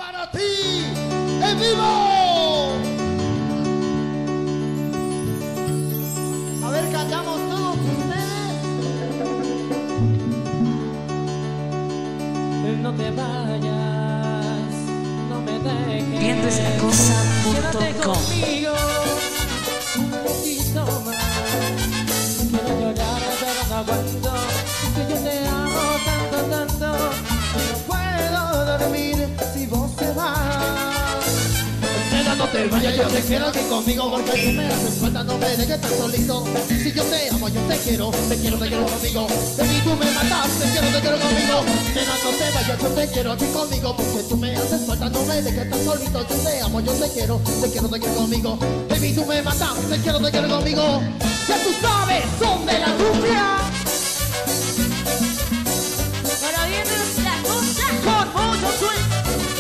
para ti, en vivo. A ver, cantamos todos ustedes. No te vayas, no me dejes. Vientoeslacosa.com. Quédate conmigo un poquito más. Quiero llorar, pero no aguanto. Que yo te amo tanto, tanto. No puedo dormir si vos te vas. Nena, no te vayas, yo te quiero aquí conmigo, porque tú me haces falta, no me dejes tan solito. Si yo te amo, yo te quiero conmigo. Baby, tú me matas, te quiero conmigo. Nena, no te vayas, yo te quiero aquí conmigo, porque tú me haces falta, no me dejes tan solito. Yo te amo, yo te quiero conmigo. Baby, tú me matas, te quiero conmigo. Ya tú sabes, son de la industria. Para Vientoeslacosa Con mucho swing.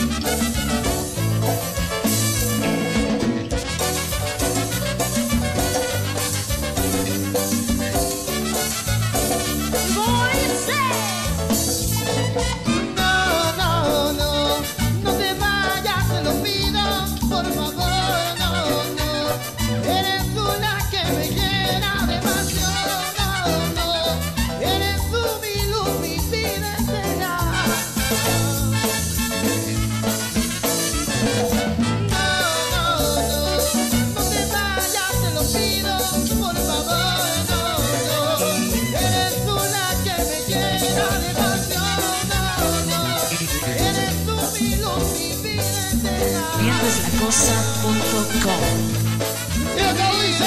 Vientoeslacosa.com. Y acá dice,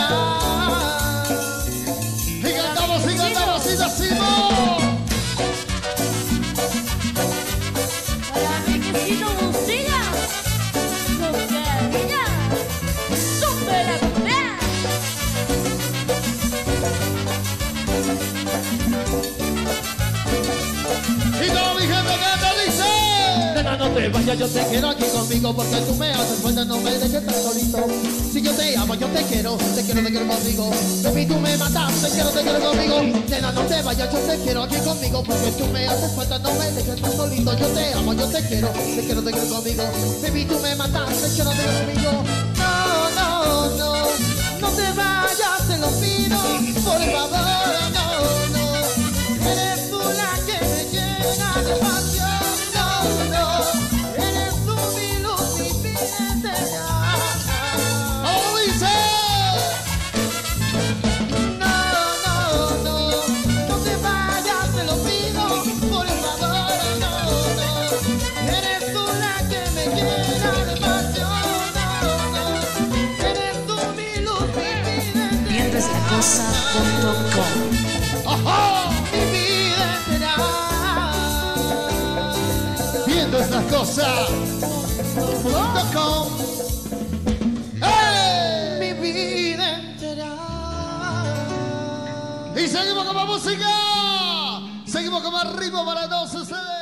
y cantamos y decimos. Para Riquecito Música. Con Carmina. Súper a comprar. Y todo mi gente que dice, nena, no te vayas, yo te quiero aquí conmigo, porque tú me haces falta, no me dejes tan solito. Si yo te amo, yo te quiero conmigo. Baby, tú me matas, te quiero conmigo. Nena, no te vayas, yo te quiero aquí conmigo, porque tú me haces falta, no me dejes tan solito. Yo te amo, yo te quiero conmigo. Baby, tú me matas, te quiero conmigo. No te vayas, te lo pido, por favor, no. Eres tú la que me llena de pasión, no. Eres tú mi luz, mi vida entera. ¡Oh, dice! No te vayas, te lo pido, por favor, no. Eres tú la que me llena de pasión, no. Eres tú mi luz, mi vida entera. Vientoeslacosa.com. ¡Ajá! Mi vida entera. Vientoeslacosa.com. ¡Hey! Mi vida entera. Y seguimos con más música. Seguimos con más ritmo para todos ustedes.